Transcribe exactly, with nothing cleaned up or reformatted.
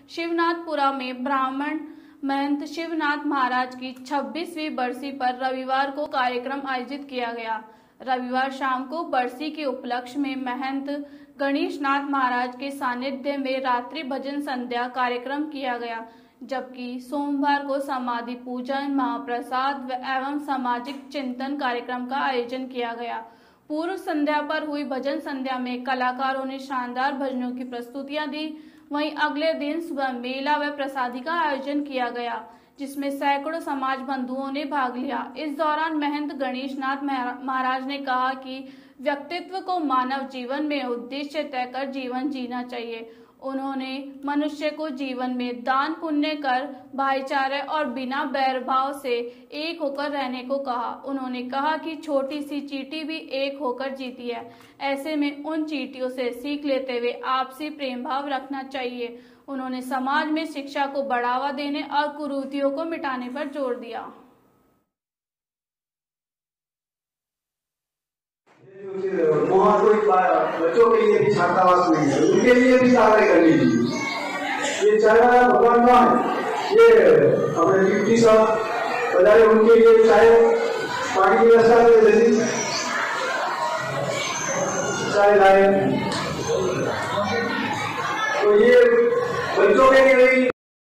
शिवनाथपुरा में ब्राह्मण महंत शिवनाथ महाराज की छब्बीसवीं बरसी पर रविवार को कार्यक्रम आयोजित किया गया। रविवार शाम को बरसी के उपलक्ष्य में महंत गणेशनाथ महाराज के सानिध्य में रात्रि भजन संध्या कार्यक्रम किया गया, जबकि सोमवार को समाधि पूजन, महाप्रसाद एवं सामाजिक चिंतन कार्यक्रम का आयोजन किया गया। पूर्व संध्या पर हुई भजन संध्या में कलाकारों ने शानदार भजनों की प्रस्तुतियां दी। वहीं अगले दिन सुबह मेला व प्रसादी का आयोजन किया गया, जिसमें सैकड़ों समाज बंधुओं ने भाग लिया। इस दौरान महंत गणेशनाथ महाराज ने कहा कि व्यक्तित्व को मानव जीवन में उद्देश्य तय कर जीवन जीना चाहिए। उन्होंने मनुष्य को जीवन में दान पुण्य कर भाईचारे और बिना बैरभाव से एक होकर रहने को कहा। उन्होंने कहा कि छोटी सी चींटी भी एक होकर जीती है। ऐसे में उन चींटियों से सीख लेते हुए आपसी प्रेम भाव रखना चाहिए। उन्होंने समाज में शिक्षा को बढ़ावा देने और कुरीतियों को मिटाने पर जोर दिया। वहाँ कोई बच्चों के लिए भी छात्रावास नहीं है, उनके लिए भी कार्य कर लीजिए। ये चाय वाला भगवान कौन है? ये अपने डिप्टी साहब बजाय उनके लिए चाय पानी की व्यवस्था कर देती, चाय लाए। तो ये बच्चों के लिए